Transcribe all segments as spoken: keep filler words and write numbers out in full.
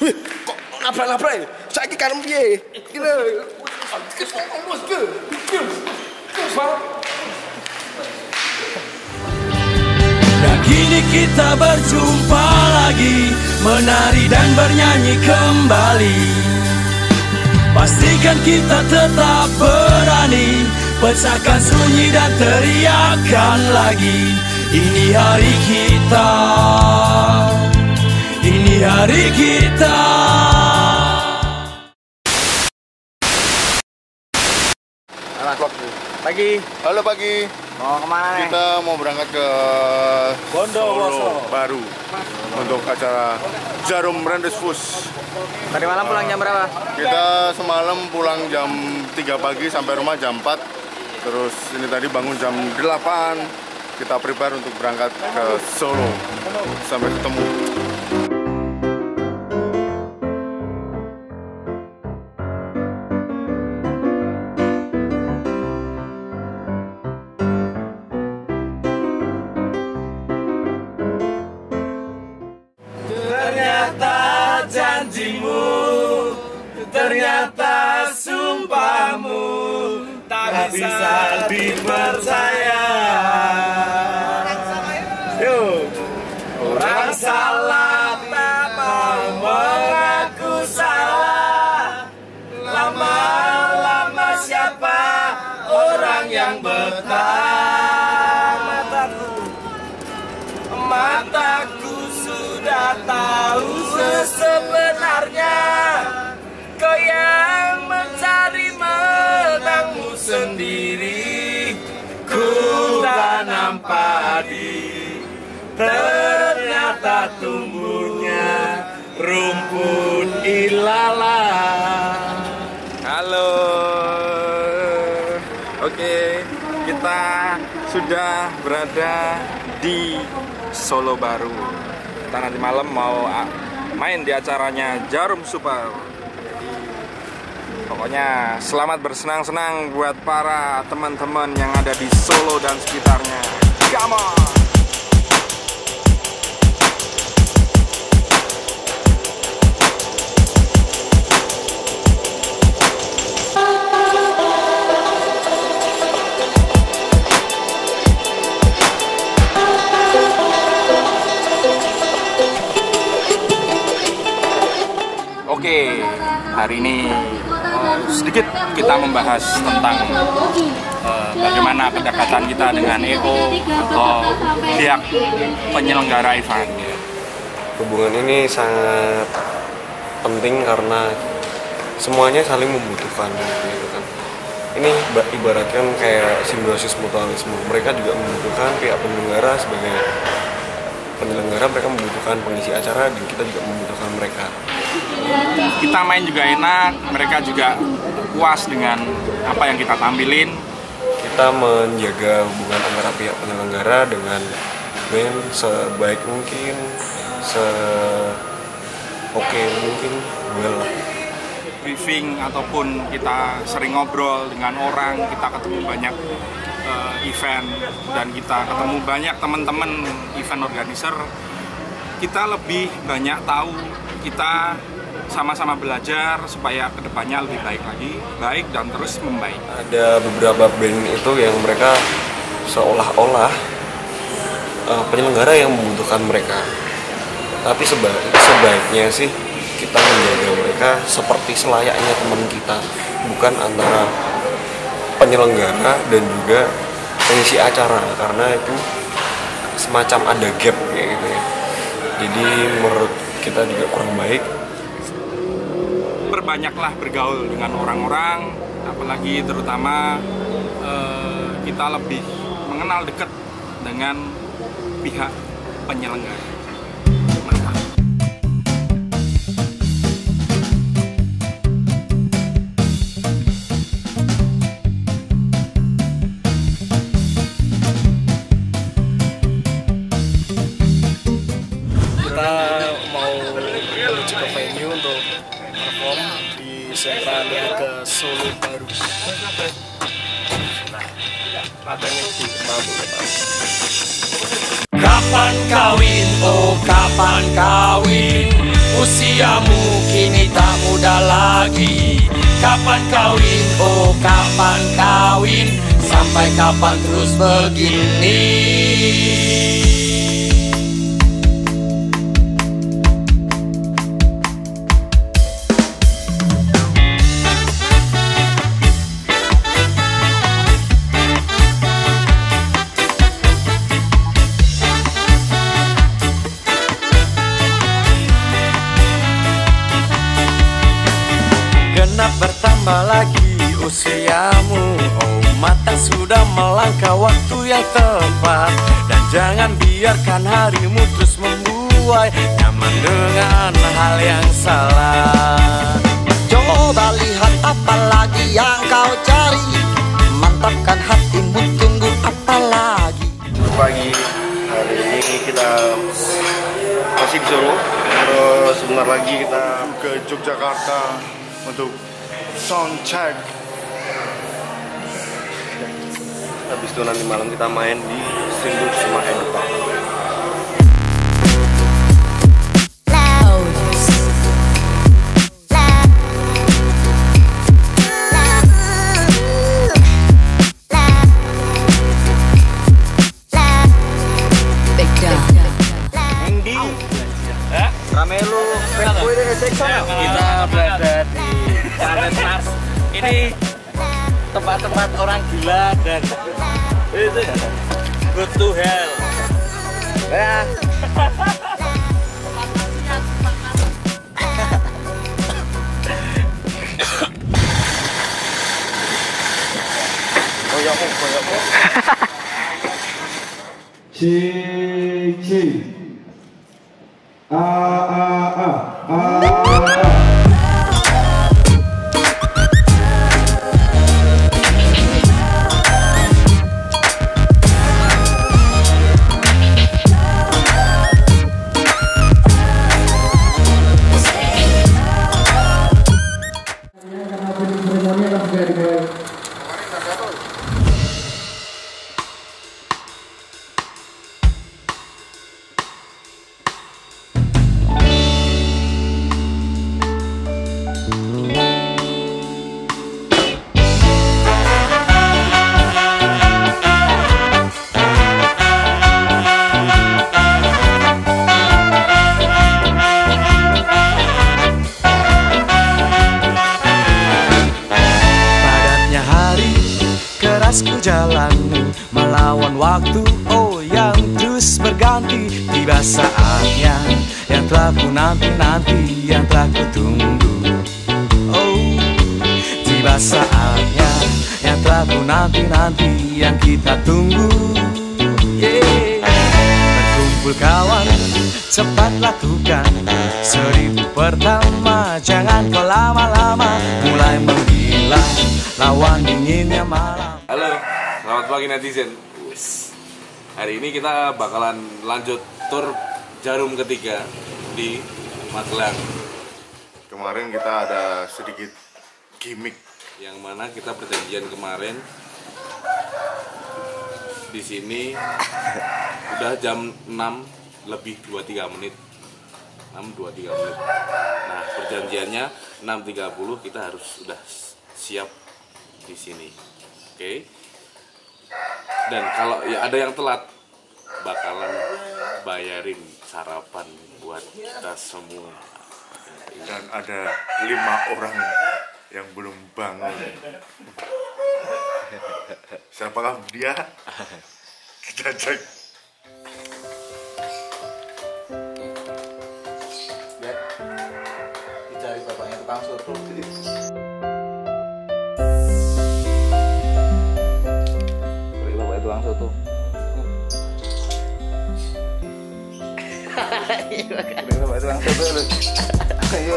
Kok nabrak-nabrak ya? Saiki kan piye? Iki lho. Wes ke. Dan kini kita berjumpa lagi, menari dan bernyanyi kembali. Pastikan kita tetap berani, pecahkan sunyi dan teriakan lagi. Ini hari kita, ini hari kita. Pagi. Halo pagi. Mau kemana nih? Kita mau berangkat ke Bondowoso baru untuk acara Jarum Rendezvous. Tadi malam pulang jam berapa? Kita semalam pulang jam tiga pagi sampai rumah jam empat. Terus ini tadi bangun jam delapan. Kita prepare untuk berangkat ke Solo. Sampai ketemu. Ternyata janjimu, ternyata sumpahmu tak bisa dipercaya. Yo, orang salah tak mau mengaku salah. Lama-lama siapa orang yang betah? Mataku, mataku sudah tahu sebenarnya. Kau yang mencari menangmu sendiri. Ku tanam padi, ternyata tumbuhnya rumput ilalang. Halo. Oke, kita sudah berada di Solo Baru. Kita nanti malam mau main di acaranya Jarum Super. Jadi pokoknya selamat bersenang-senang buat para teman-teman yang ada di Solo dan sekitarnya. Come on! Oke, hari ini uh, sedikit kita membahas tentang uh, bagaimana kedekatan kita dengan E O atau pihak penyelenggara event. Hubungan ini sangat penting karena semuanya saling membutuhkan, gitu kan. Ini ibaratkan kayak simbiosis mutualisme. Mereka juga membutuhkan pihak penyelenggara sebagai penyelenggara, mereka membutuhkan pengisi acara dan kita juga membutuhkan mereka. Kita main juga enak, mereka juga puas dengan apa yang kita tampilin. Kita menjaga hubungan antara pihak penyelenggara dengan band sebaik mungkin, se oke mungkin, well. Briefing ataupun kita sering ngobrol dengan orang, kita ketemu banyak uh, event dan kita ketemu banyak teman-teman event organizer. Kita lebih banyak tahu, kita sama-sama belajar supaya kedepannya lebih baik lagi, baik dan terus membaik. Ada beberapa band itu yang mereka seolah-olah uh, penyelenggara yang membutuhkan mereka, tapi seba sebaiknya sih kita menjaga mereka seperti selayaknya teman kita, bukan antara penyelenggara dan juga pengisi acara, karena itu semacam ada gap kayak gitu ya. Jadi menurut kita juga kurang baik. Berbanyaklah bergaul dengan orang-orang, apalagi terutama eh, kita lebih mengenal dekat dengan pihak penyelenggara. Mantap. Kita mau menuju ke venue untuk perform di sentralnya ke Solo Baru. Kapan kawin, oh kapan kawin, usiamu ada lagi. Kapan kawin, oh kapan kawin, sampai kapan terus begini. Genap bertambah lagi usiamu, oh matang sudah melangkah waktu yang tepat. Dan jangan biarkan harimu terus membuai nyaman dengan hal yang salah. Coba lihat apa lagi yang kau cari, mantapkan hatimu, tunggu apa lagi. Pagi hari ini kita masih di Solo, terus sebentar lagi kita ke Yogyakarta untuk sound check. habis itu nanti malam kita main di Sindu Suma Edupa. Kita berada di Planet Mars. Ini tempat-tempat orang gila dan itu go to hell. Ya. Koyokmu, koyokmu. Cik, cik. A a a a. Ku jalani melawan waktu, oh yang terus berganti. Tiba saatnya yang telah ku nanti-nanti, yang telah ku tunggu. Oh, tiba saatnya yang telah ku nanti-nanti, yang kita tunggu. Yeah. Berkumpul kawan, cepat lakukan seribu pertama. Jangan kau lama-lama, mulai menggila lawan dinginnya malam. Halo, selamat pagi netizen. Hari ini kita bakalan lanjut tur Jarum ketiga di Magelang. Kemarin kita ada sedikit gimmick, yang mana kita perjanjian kemarin di sini udah jam enam lebih dua puluh tiga menit. enam dua puluh tiga menit. Nah, perjanjiannya enam tiga puluh kita harus sudah siap di sini. Oke. Okay. Dan kalau ya ada yang telat, bakalan bayarin sarapan buat kita semua. dan ada lima orang yang belum bangun. Siapakah dia? Kita cek. Ya, dicari bapaknya tukang soto. Tukang soto. Ayo, bapak tukang soto lu. Ayo.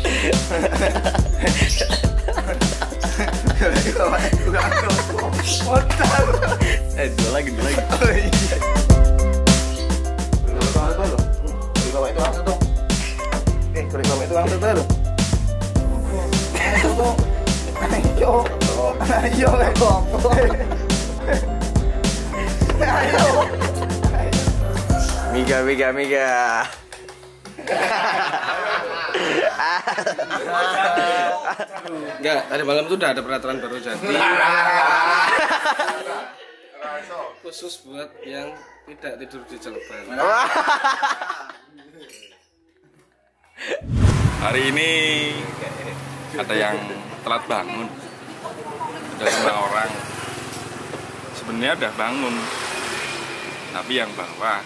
Ayo, bapak tukang soto. Motor. Eh, dua lagi, dua lagi. Oh iya. Tukang soto lu. Bapak tukang soto. Eh, kulit bapak tukang soto lu. Ayo. Ayo, ayo. Ayo. Miga, miga, miga. Enggak, tadi malam tuh udah ada peraturan baru jadi. Khusus buat yang tidak tidur di jeleban. Hari ini ada yang telat bangun. Ada lima orang. Sebenarnya udah bangun, tapi yang bawah.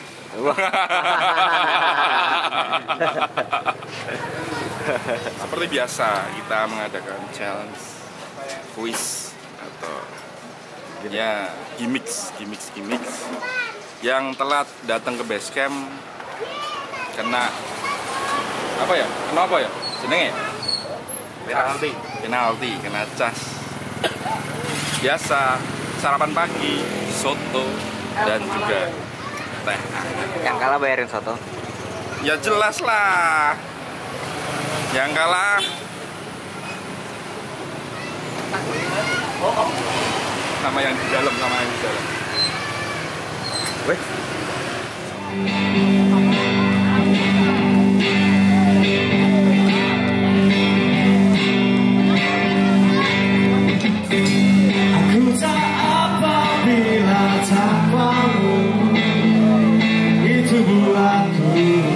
Seperti biasa kita mengadakan challenge, quiz atau ya gimmicks, gimmicks, gimmicks. Yang telat datang ke base camp kena apa ya? Kena apa ya? Jenenge? Penalti. Penalti, kena cas. Biasa sarapan pagi, soto dan juga teh. Yang kalah bayarin soto. Ya jelas lah. Yang kalah sama yang di dalam, sama yang di dalam. Weh. Aku tak apabila tanpamu, itu buatku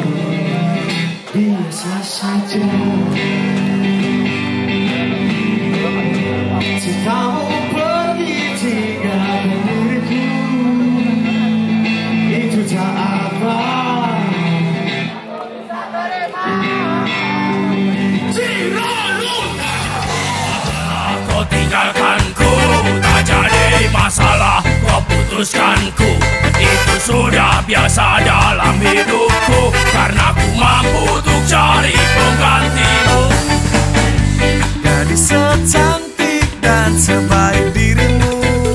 biasa saja. Cintamu pergi tinggalkan diriku, itu tak apa. Kau tinggalkanku, tak jadi masalah. Kau putuskanku, itu sudah biasa dalam hidupku. Karena ku mampu untuk cari penggantimu. Gadis secantik dan sebaik dirimu,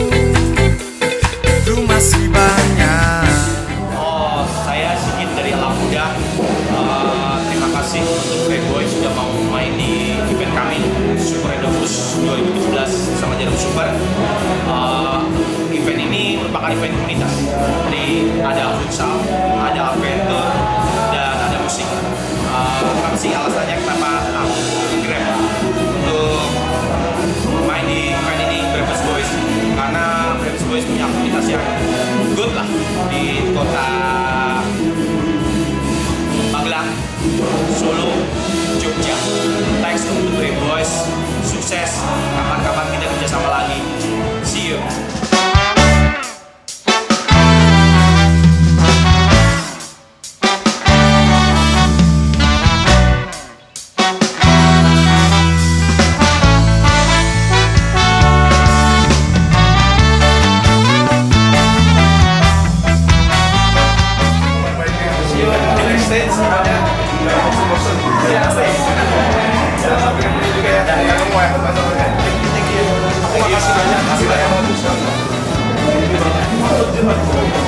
itu masih banyak. Oh, saya Sigit dari Alam Muda. Uh, terima kasih untuk Playboy sudah mau main di event kami Super Edobus dua ribu tujuh belas sama Jarum Super. Uh, event ini merupakan event komunitas. Jadi ada futsal, ada adventure, dan ada musik. Uh, apa sih alasannya kenapa aku Grab untuk main di event ini Brebes Boys? Karena Brebes Boys punya komunitas yang good lah di kota Magelang, Solo, Jogja. Thanks untuk Brebes Boys, sukses. Kapan-kapan kita kerjasama lagi. See you. Terima kasih banyak.